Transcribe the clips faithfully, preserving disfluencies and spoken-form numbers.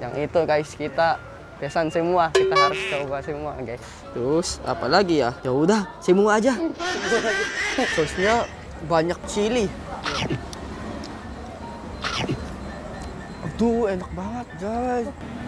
Yang itu guys, kita pesan semua, kita harus coba semua guys. Terus apa lagi ya? Ya udah, semua aja. Sosnya banyak chili. Aduh, enak banget guys.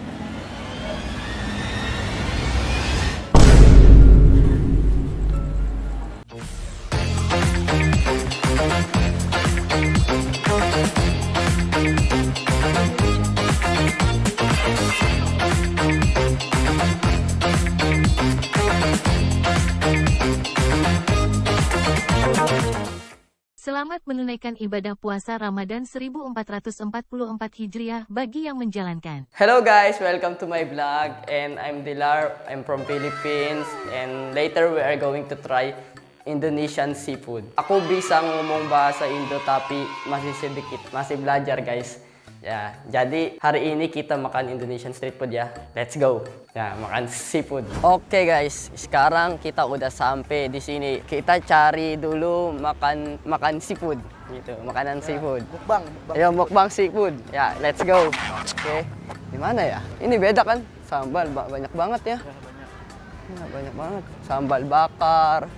Selamat menunaikan ibadah puasa Ramadan seribu empat ratus empat puluh empat Hijriah bagi yang menjalankan. Hello guys, welcome to my vlog and I'm Dilar, I'm from Philippines and later we are going to try Indonesian seafood. Aku bisa ngomong bahasa Indo tapi masih sedikit, masih belajar guys. Ya, jadi hari ini kita makan Indonesian street food ya. Let's go. Ya, makan seafood. Oke guys, sekarang kita udah sampai di sini. Kita cari dulu makan makan seafood gitu, makanan seafood. Mukbang, mukbang. Ya, mukbang seafood. Ya, let's go. Oke. Di mana ya? Ini beda kan? Sambal banyak banget ya. Ya, banyak banget. Sambal bakar.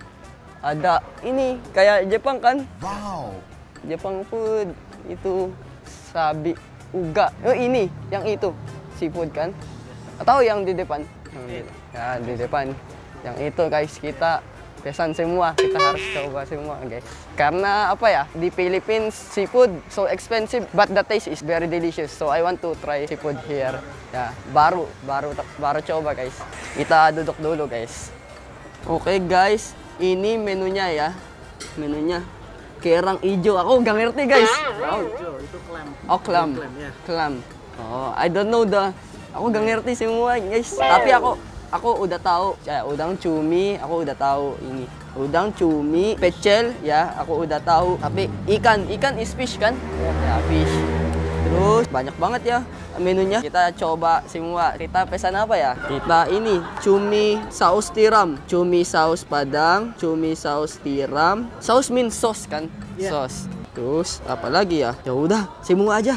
Ada ini kayak Jepang kan? Wow. Jepang food itu sabi uga. Oh ini, yang itu seafood kan? Atau yang di depan? Ya di depan. Yang itu guys, kita pesan semua. Kita harus coba semua guys. Karena apa ya? Di Philippines seafood so expensive, but the taste is very delicious. So I want to try seafood here. Ya baru, baru, baru coba guys. Kita duduk dulu guys. Oke guys, ini menunya ya. Menunya. Kerang hijau, aku nggak ngerti guys. Oh, itu clam. Oh, clam. Clam. Oh, I don't know the. Aku nggak ngerti semua guys. Tapi aku aku udah tahu. Ya, udang cumi, aku udah tahu ini. Udang cumi, pecel, ya, aku udah tahu. Tapi ikan, ikan is fish kan? Ya, fish. Terus banyak banget ya menunya. Kita coba semua. Kita pesan apa ya? Kita ini cumi saus tiram, cumi saus padang, cumi saus tiram. Saus means sauce kan? Yeah. Sauce. Terus apa lagi ya? Ya udah, semua aja.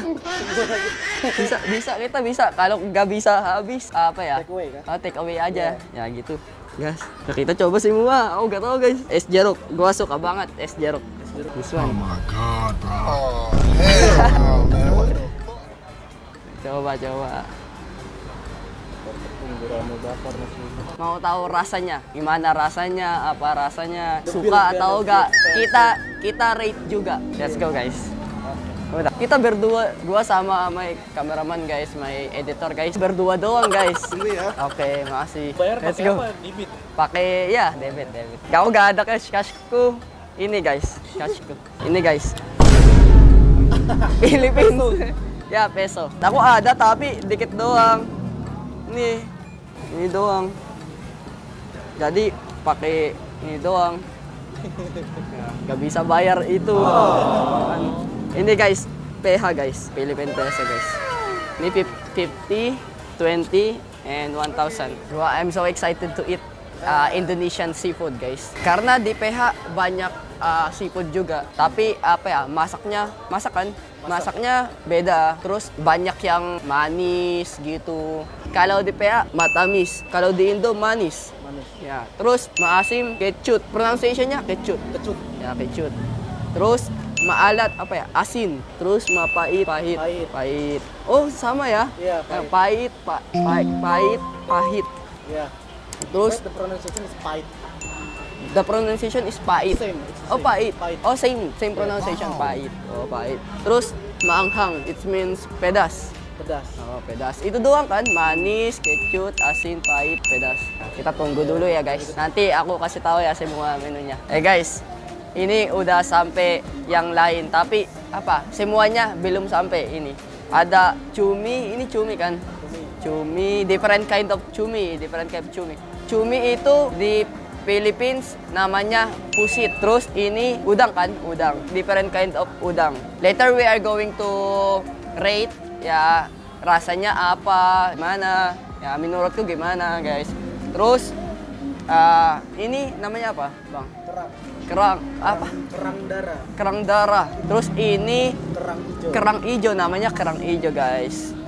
Bisa, bisa kita bisa. Kalau nggak bisa habis apa ya? Take away kan? Oh, take away aja. Yeah. Ya gitu. Guys, kita coba semua. Aku nggak tahu guys. Es jeruk, gua suka banget es jeruk. This one. Oh my god, bro. Oh, hell no, man. Coba, coba. Mau tahu rasanya? Gimana rasanya? Apa rasanya? Suka atau enggak? Kita kita rate juga. Let's go guys. Udah. Kita berdua, gua sama my cameraman guys, my editor guys. Berdua doang guys. Oke, okay, makasih. Bayar Let's pakai go. apa? Debit. Pakai ya, debit, debit. Kau nggak ada cash, cashku. Ini guys, cashku. Ini guys. Philippines. Ya, peso. Aku ada tapi dikit doang. Nih. Ini doang. Jadi pakai ini doang. Ya, gak bisa bayar itu. Oh. Ini guys, P H guys, Philippine peso guys. Ini fifty, twenty, and one thousand. Wow, I'm so excited to eat uh, Indonesian seafood guys. Karena di P H banyak uh, seafood juga. Tapi apa ya, masaknya, masakan, masaknya beda. Terus banyak yang manis gitu. Kalau di P H matamis, kalau di Indo manis. Manis. Ya, terus maasim kecut. Pronunciation-nya kecut. Kecut. Ya, kecut. Terus maalat apa ya? Asin. Terus mapait, pahit. Pahit. Pahit. Oh, sama ya? Iya, Ya, pahit. pahit, pa, pahit, pahit, pahit. Yeah. Terus the pronunciation is pahit. the pronunciation is pahit. Same. It's the Oh, same. pahit. Pahit. Oh, same, same pronunciation, Wow. pahit. Oh, pahit. Terus maanghang, it means pedas. Pedas. Oh, pedas. Itu doang kan? Manis, kecut, asin, pahit, pedas. Nah, kita tunggu dulu ya guys. Nanti aku kasih tahu ya semua menunya. Eh guys, ini udah sampai yang lain. Tapi apa? Semuanya belum sampai ini. Ada cumi, ini cumi kan? Cumi. Cumi, different kind of cumi, different kind of cumi. Cumi itu di Philippines namanya pusit. Terus ini udang kan? Udang. Different kind of udang. Later we are going to rate ya rasanya apa, gimana, ya menurutku gimana guys. Terus uh, ini namanya apa bang? Kerang. Kerang apa? Kerang darah. Kerang darah. Terus ini Kerang hijau. kerang hijau, namanya kerang hijau guys.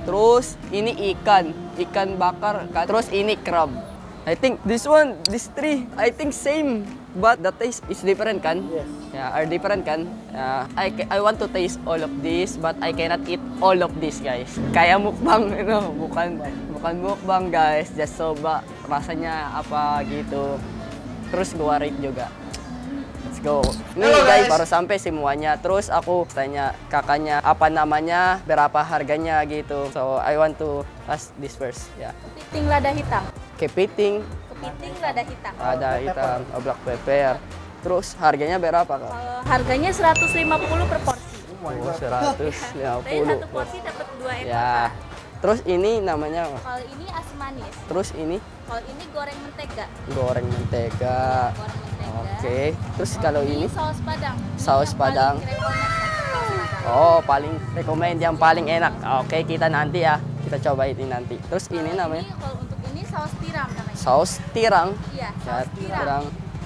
Terus ini ikan, ikan bakar kan. Terus ini crab. I think this one, this three, I think same, but the taste is different kan? Yes. Yeah, are different kan? Yeah, I ca- I want to taste all of this, but I cannot eat all of this, guys. Kaya mukbang, you know, bukan bukan mukbang, guys. Just coba rasanya apa gitu. Terus gua rate juga. Let's go. Nih Hello, guys, guys. baru sampai semuanya. Terus aku tanya kakaknya apa namanya, berapa harganya gitu. So I want to ask this first. Ya. Kepiting lada hitam. Kepiting, Kepiting lada hitam. ada hitam, oh, black pepper. Terus harganya berapa kak? Kalau harganya seratus lima puluh per porsi. Oh, seratus lima Tapi puluh. satu porsi dapat dua ekor. Ya. Terus ini namanya apa? Kalau ini asam manis. Terus ini Kalau ini goreng mentega. goreng mentega. Goreng mentega. Oke. Terus kalau ini saus padang. Ini Saus yang padang. paling rekomend, saus padang. oh paling rekomend yang paling enak. Oke, kita nanti ya. Kita coba ini nanti. Terus ini Kalau namanya Ini, kalau untuk ini saus tiram namanya. saus tirang. Iya, Ya, saus tiram. tirang.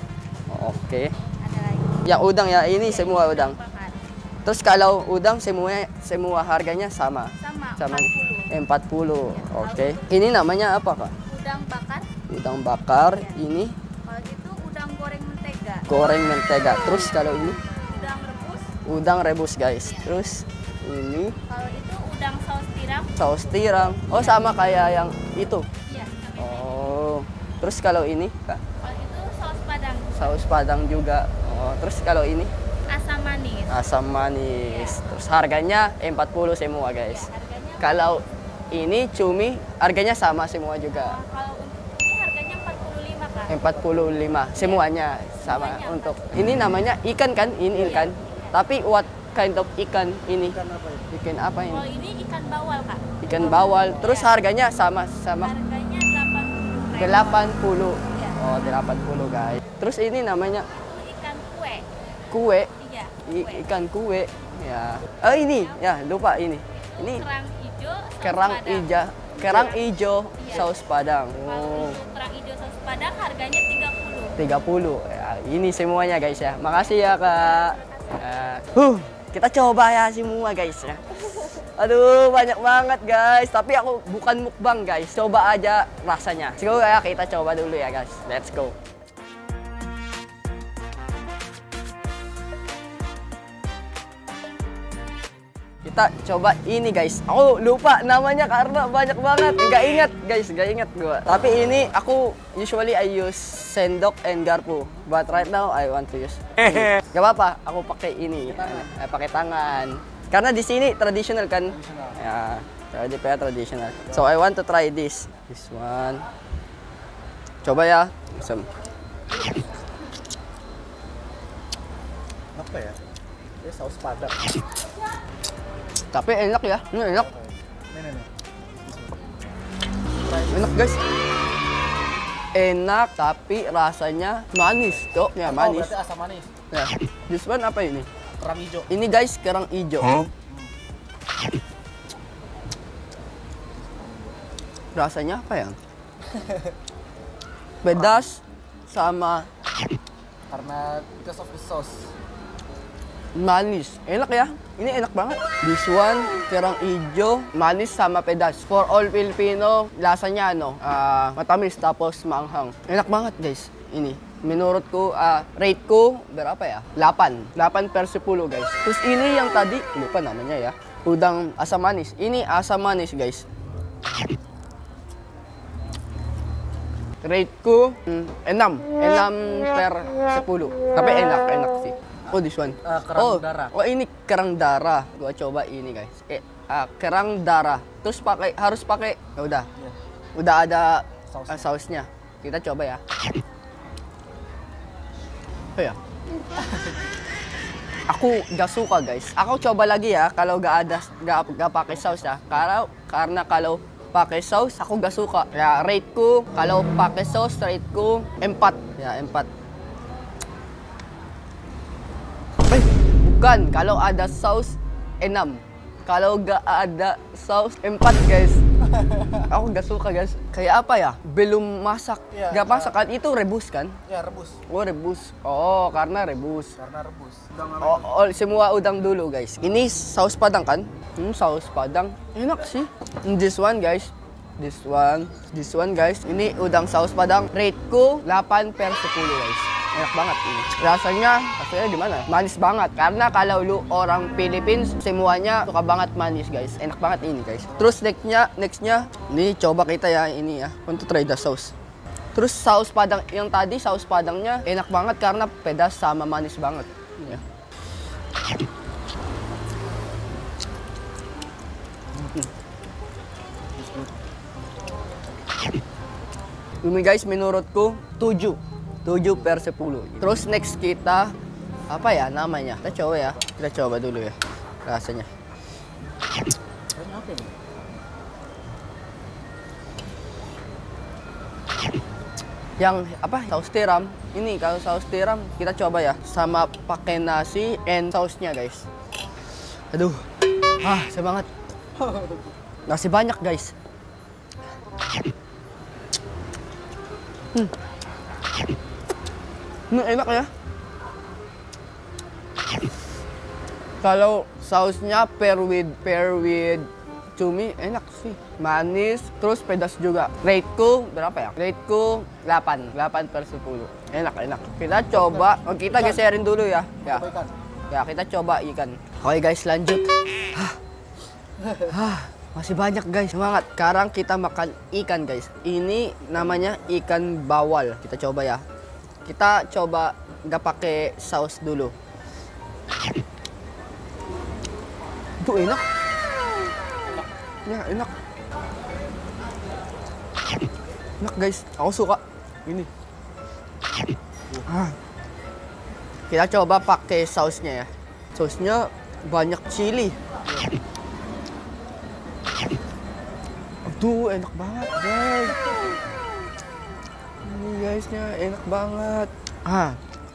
Oke. Ada lagi. Yang udang ya, ini semua udang. Bakar. Terus kalau udang semua semua harganya sama. Sama, Sama empat puluh. empat puluh. Oke. Ini namanya apa, Kak? Udang bakar. Udang bakar. Iya. Ini Kalau itu udang goreng mentega. goreng mentega. Terus kalau ini Udang rebus. udang rebus, guys. Terus ini Kalau itu udang saus tiram. saus tiram. Oh, sama kayak yang itu. Iya. sama. Oh. Terus kalau ini, Kak? Kalau itu saus padang. Saus padang juga. Oh, terus kalau ini Asam manis. asam manis. Terus harganya empat puluh semua, guys. Harganya Kalau ini cumi harganya sama semua juga. kalau untuk ini harganya empat puluh lima Kak. empat puluh lima semuanya sama. Semuanya Untuk ini namanya ikan kan? Ini ikan. Tapi what kind of ikan ini? Ikan apa ya? Ikan apa ini? Kalau ini ikan bawal Kak. Ikan bawal. Terus harganya sama sama Harganya delapan puluh. delapan puluh. Iya. Oh, delapan puluh, guys. Terus ini namanya Itu ikan kue. kue. Iya. I- Kue. ikan kue. Ya. Oh, ini. Ya, lupa ini. Ini Kerang hijau. saus kerang padang. hijau. Kerang hijau Iya. saus padang. Kalau Oh. untuk kerang hijau saus padang harganya tiga puluh. tiga puluh. Ya, ini semuanya, guys ya. Makasih ya, Kak. Ya. Huh, kita coba ya semua, guys ya. Aduh, banyak banget, guys. Tapi aku bukan mukbang, guys. Coba aja rasanya. Let's go ya, kita coba dulu ya, guys. Let's go. Kita coba ini, guys. Aku lupa namanya karena banyak banget. Nggak ingat, guys. Nggak ingat gua. Tapi ini aku usually I use sendok and garpu. But right now I want to use. ini. Gak apa-apa. Aku pakai ini. Eh, pakai tangan. Karena di sini traditional kan. Ya, jadi pa traditional. So I want to try this. This one. Coba ya. Some. Apa ya? Ini saus padang. Tapi enak ya. Ini enak. Nih, nih, nih. Enak, guys. Enak tapi rasanya manis, Cok. Ya, Oh, manis. berarti asam manis. Ya. This one apa ini? Kerang hijau. Ini, guys, kerang hijau. Rasanya apa ya? Pedas sama Karena because of the sauce. manis. Enak ya. Ini enak banget. This one, kerang hijau, manis sama pedas. For all Filipino, lasanya ano, ah, matamis tapos maanghang. Enak banget, guys. Ini. Menurut ko, ah, rate ko, berapa ya? delapan. delapan per sepuluh, guys. Terus ini yang tadi, lupa namanya ya. Udang asam manis. Ini asam manis, guys. Rate ko, mm, enam. enam per sepuluh. Tapi enak, enak sih. Oh, this one. Ah, kerang oh, darah. Oh, ini kerang darah. Gua coba ini, guys. Eh, ah, kerang darah. Terus pakai harus pakai. Ya udah. Iya. Udah ada Sausnya. ah, sausnya. Kita coba ya. Oh ya. Aku gak suka, guys. Aku coba lagi ya kalau gak ada gak, gak pakai saus ya. Karena karena kalau pakai saus aku gak suka. Ya, rate ko kalau pakai saus rate ko empat. Ya, empat. Eh, bukan. Kalau ada saus, enam. Kalau gak ada saus, empat, guys. Aku gak suka, guys. Kayak apa ya? Belum masak. Iya, Gak masak kan? Itu rebus kan? Ya, rebus. Oh, rebus. Oh, karena rebus. Karena rebus. Udang Oh, oh, semua udang dulu, guys. Ini saus padang kan? Hmm, saus padang. Enak sih. And this one guys. This one. This one guys. Ini udang saus padang. Rate ko delapan per sepuluh guys. Enak banget ini. Rasanya, rasanya gimana? Manis banget. Karena kalau lu orang Philippines, semuanya suka banget manis guys. Enak banget ini guys. Terus nextnya, nextnya, ini coba kita ya ini ya. Want to try the sauce. Terus saus padang yang tadi, saus padangnya enak banget karena pedas sama manis banget. Ya. Ini guys menurutku tujuh. tujuh per sepuluh. Terus next kita apa ya namanya? Kita coba ya. Kita coba dulu ya rasanya. Yang apa? Saus tiram. Ini kalau saus tiram kita coba ya sama pakai nasi and sausnya guys. Aduh. Ah, semangat. Nasi banyak guys. Hmm. Ini enak ya. Kalau sausnya pair with pair with cumi enak sih. Manis, terus pedas juga. Rate ko berapa ya? Rate ko delapan. delapan per sepuluh. Enak, enak. Kita coba, oh, kita geserin dulu ya. Ya. Ya, kita coba ikan. Oke guys, lanjut. Hah. Hah. Masih banyak guys, semangat. Sekarang kita makan ikan guys. Ini namanya ikan bawal. Kita coba ya. Kita coba nggak pakai saus dulu. Itu enak. Ya, enak. Enak guys, aku suka ini. Ah. Kita coba pakai sausnya ya. Sausnya banyak chili. Aduh, enak banget guys. Ini guysnya enak banget. Ah,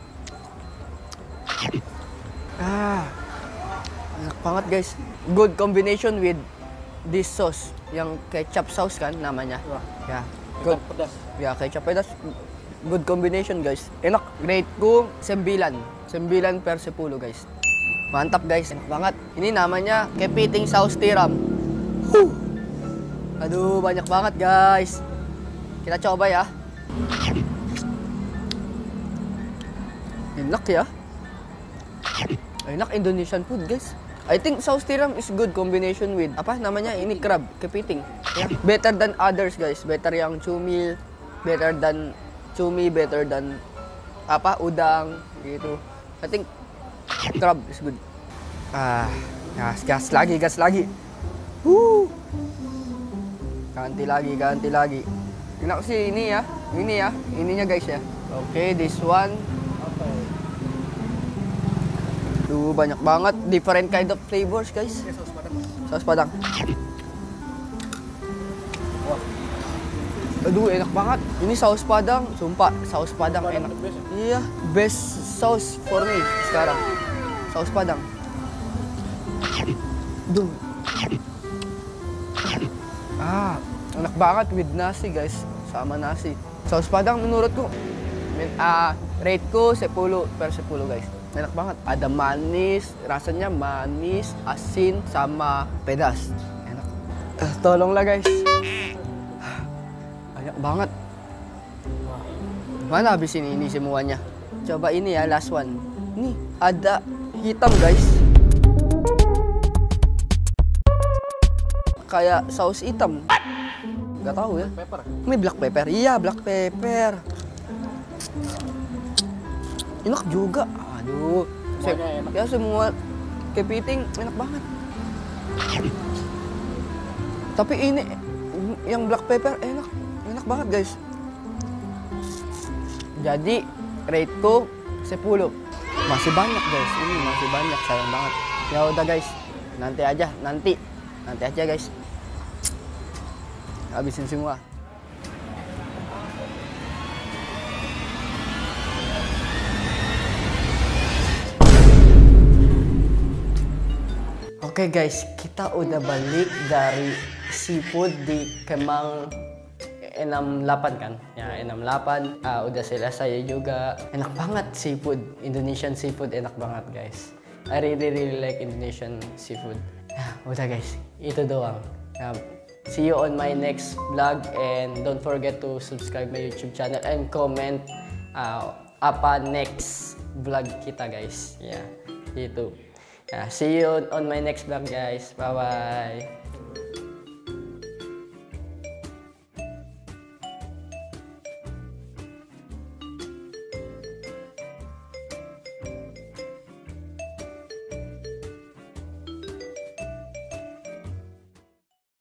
ah, enak banget guys. Good combination with this sauce, yang kecap sauce kan namanya. Ya, good. Pedas. Ya, kecap pedas. Good combination guys. Enak. Grade ko sembilan. sembilan per sepuluh guys. Mantap guys, enak banget. Ini namanya kepiting saus tiram. Huh. Aduh, banyak banget guys. Kita coba ya. Enak ya. Enak Indonesian food guys. I think saus tiram is good combination with apa namanya ini crab, kepiting. Yeah. Better than others guys. Better yang cumi, better than cumi, better than apa udang gitu. I think crab is good. Ah, gas gas lagi, gas lagi. Woo. Ganti lagi, ganti lagi. Enak sih ini ya. Ini ya, ininya guys ya. Oke, okay, this one. Duh, banyak banget different kind of flavors guys. Saus padang. Saus padang. Aduh, enak banget. Ini saus padang, sumpah saus padang enak. Iya, best sauce for me sekarang. Saus padang. Duh. Ah, enak banget with nasi guys, sama nasi. Saus padang menurutku, ah, rate ko sepuluh per sepuluh guys. Enak banget. Ada manis, rasanya manis, asin, sama pedas. Enak. Uh, tolonglah guys. Banyak banget. Mana habis ini ini semuanya? Coba ini ya, last one. Nih, ada hitam guys. Kayak saus hitam. Gak tahu ya. Pepper. Ini black pepper. Iya, black pepper. Enak juga. Aduh. Semuanya enak. Ya semua kepiting enak banget. Tapi ini yang black pepper enak. Enak banget guys. Jadi rate ko sepuluh. Masih banyak guys. Ini masih banyak, sayang banget. Ya udah guys. Nanti aja, nanti. Nanti aja guys. Habisin semua. Oke okay guys, kita udah balik dari seafood di Kemang enam delapan kan? Ya, enam delapan. Ah, udah selesai juga. Enak banget seafood. Indonesian seafood enak banget guys. I really really like Indonesian seafood. Ah, udah guys, itu doang. Um, see you on my next vlog and don't forget to subscribe my YouTube channel and comment uh, apa next vlog kita guys. Ya, yeah, itu. Yeah, see you on my next vlog guys. Bye bye.